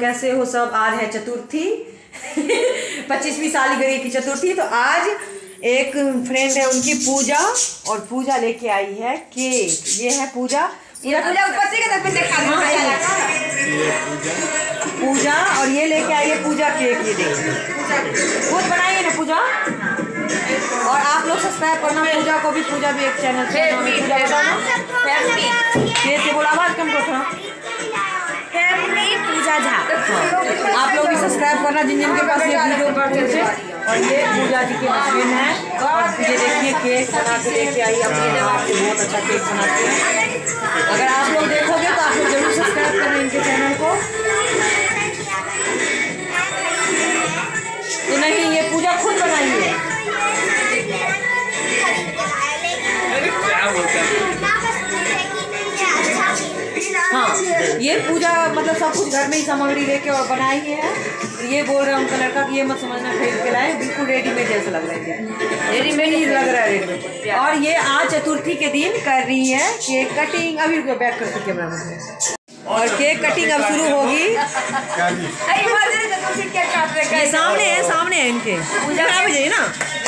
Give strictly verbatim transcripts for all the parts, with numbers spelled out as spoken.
कैसे हो सब? आज है चतुर्थी पच्चीसवीं सालगिरह की चतुर्थी। तो आज एक फ्रेंड है उनकी पूजा, और पूजा लेके आई है केक। ये है पूजा, पूजा पूजा ऊपर से पूजा और ये लेके आई है पूजा केक। ये देखिए खुद बनाई है ना पूजा। और आप लोग सब्सक्राइब करना पूजा को भी। पूजा भी एक चैनल पे पूजा बताना से बोला, आवाज कम करो थोड़ा। पूजा झा आप लोग भी सब्सक्राइब करना जिन जिन के पास ये वीडियो करते थे। और ये पूजा जी के हस्बैंड हैं, और ये देखिए केक बना के लेके आई अपने हाथ से। बहुत अच्छा केक बनाते हैं। अगर आप लोग देखोगे तो आप लोग जरूर सब्सक्राइब करना इनके चैनल को। तो नहीं, ये पूजा खुद बनाई है। हाँ, ये पूजा मतलब सब कुछ घर में ही सामग्री लेके और बनाई है। ये बोल रहा हूँ उनका लड़का कि ये मत समझना खरीद के लाए, बिल्कुल रेडीमेड जैसा लग रहा है। रेडीमेड ही लग रहा है रेडीमेड। और ये आज चतुर्थी के दिन कर रही है केक कटिंग। अभी बैक करती कैमरा में। और केक कटिंग अब शुरू होगी। ये सामने है, सामने है इनके। पूजा खराब हो जाए ना।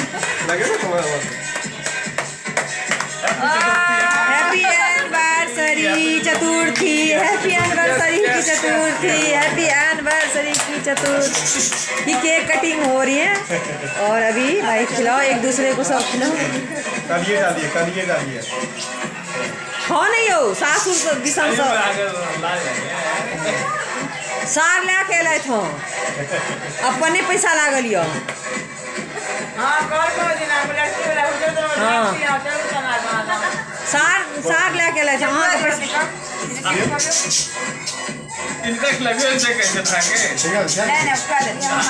Happy anniversary Chaturthi, happy anniversary की चतुर्थी, हैप्पी एनिवर्सरी की चतुर्थी। केक कटिंग हो रही है। और अभी भाई खिलाओ एक दूसरे को, सब खिलाओ। डालिए डालिए डालिए डालिए। हाँ नहीं हो सासुर सब दिशा सब सार ला के लाए थे, अपने पैसा लागल यो। हाँ सार सार ला के लाए थे। हाँ तो पैसा इनका लगे से कैसे था के नहीं नहीं उसका दे हम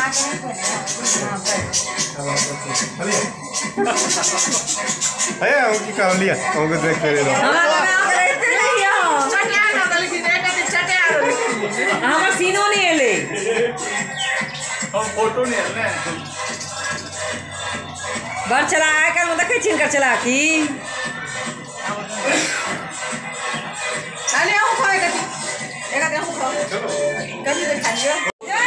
आके अरे उनकी कर लिया उनको देख के लो। हमारा सीनो नहीं है ले, हम फोटो नहीं है ले। बर चला कर मतलब कहीं छीन कर चला की अरे आओ खाए कटी एक आते हम खाओ कभी तो खाइए।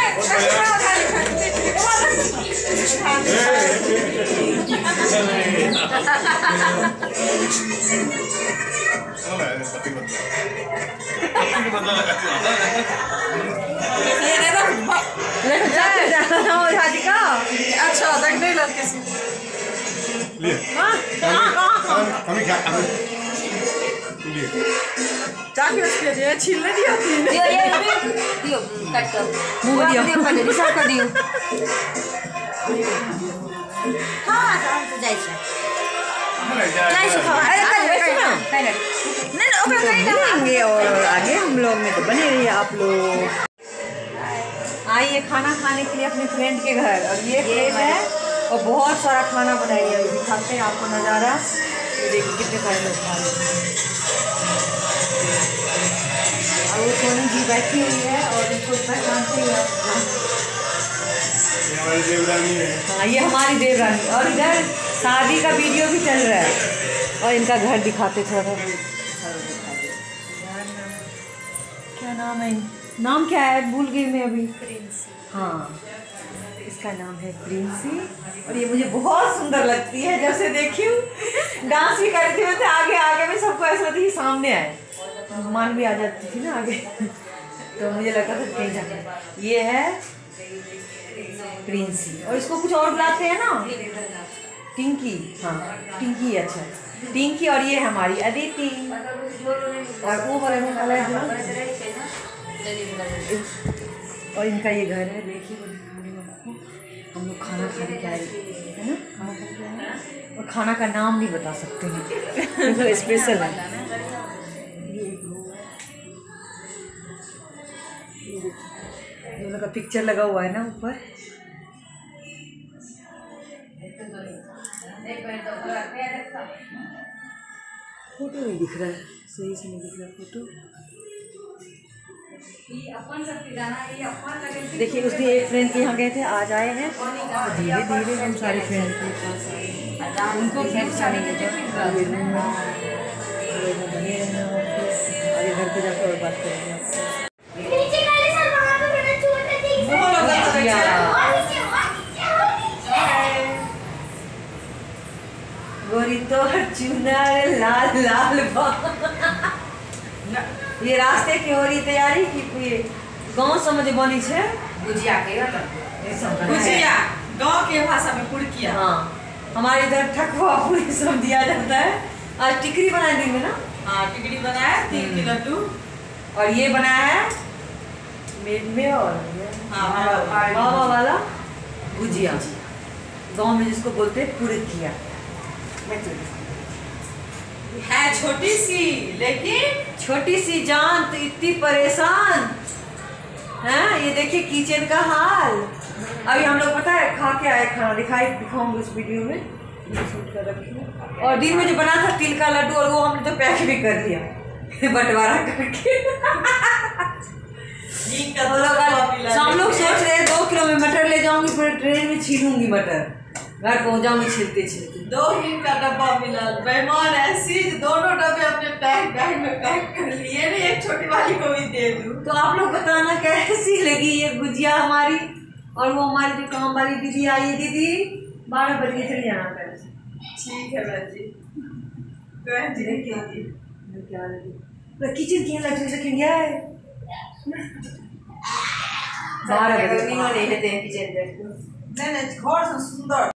अच्छा देख नहीं लग किसी लिए हमें क्या लिए चाकू उसके दिया छीलने दिया दियो ये दियो कट कर मुंह दियो दियो पहले रिसर्च कर दियो। हां तो जाई से जाई से खाओ। अरे कल ना नहीं नहीं ओकरा कहीं ना। और आगे हम लोग में तो बने रहिए आप लोग। आइए खाना खाने के लिए अपने फ्रेंड के घर। और ये फ्रेंड है और बहुत सारा खाना बनाई है। दिखाते हैं आपको नज़ारा। ये देखिए कितने सारे लोग खा रहे हैं। और वो सोनी जी बैठी हुई है और इनको जानते ही आप। हमारी देवरानी है। हाँ ये हमारी देवरानी। और इधर शादी का वीडियो भी चल रहा है। और इनका घर दिखाते थोड़ा सा। क्या नाम है? नाम क्या है भूल गई मैं अभी। हाँ इसका नाम है प्रिंसी। और ये मुझे बहुत सुंदर लगती है। जब से देखी हूँ डांस भी करती हूँ तो आगे आगे में सबको ऐसा लगता है सामने आए, मान भी आ जाती थी ना आगे। तो मुझे लगता था कहीं जाना। ये है प्रिंसी। और इसको कुछ और बुलाते हैं ना, टिंकी। हाँ टिंकी। अच्छा टिंकी। और ये हमारी अदिति। और वो वाले में काला है। और इनका ये घर है। देखिए हम लोग खाना खाने के आए है ना, खाना खाने के आए। और खाना का नाम नहीं बता सकते हैं तो स्पेशल है। दोनों का पिक्चर लगा हुआ है ना ऊपर। फोटो नहीं दिख रहा है, सही से नहीं दिख रहा फोटो। देखिए उसने एक फ्रेंड के यहाँ गए थे, आज आए हैं। धीरे धीरे हम सारे फ्रेंड के पास आए। उनको फ्रेंड्स बने रहना और ये घर पे जाकर और बात करेंगे। चुनर लाल लाल ये रास्ते की हो रही तैयारी की गाँव समझ बनी है गुजिया के गुजिया गाँव के भाषा में पुड़किया। हाँ हमारे इधर ठकुआ पूरी सब दिया जाता है। आज टिकरी बनाए दिन में ना। हाँ टिकरी बनाया तीन की लड्डू और ये बनाया है मेड में और मावा वाला गुजिया गाँव में जिसको बोलते हैं पुड़किया। है छोटी सी लेकिन छोटी सी जान तो इतनी परेशान है। ये देखिए किचन का हाल। अभी हम लोग पता है खा के आए खाना दिखाई दिखाऊंगी इस वीडियो में शूट कर रखी। और दिन में जो बना था तिल का लड्डू और वो हमने तो पैक भी कर दिया बंटवारा करके। हम लोग सोच रहे हैं दो किलो में मटर ले जाऊंगी पूरे ट्रेन में छीलूंगी मटर घर पहुंच जाऊंगी छिलते छिलते। दो हिंग का डब्बा मिला बेईमान ऐसी दोनों डब्बे अपने पैक बैग में पैक कर लिए नहीं एक छोटी वाली को भी दे दूं। तो आप लोग बताना कैसी लगी ये गुजिया हमारी। और वो हमारी जो काम वाली दीदी आई है दीदी बारह बजे चले जाना कर। ठीक है बहन जी क्या लगी किचन की लगी से क्या है बारह बजे नहीं लेते हैं किचन नहीं नहीं घर सुंदर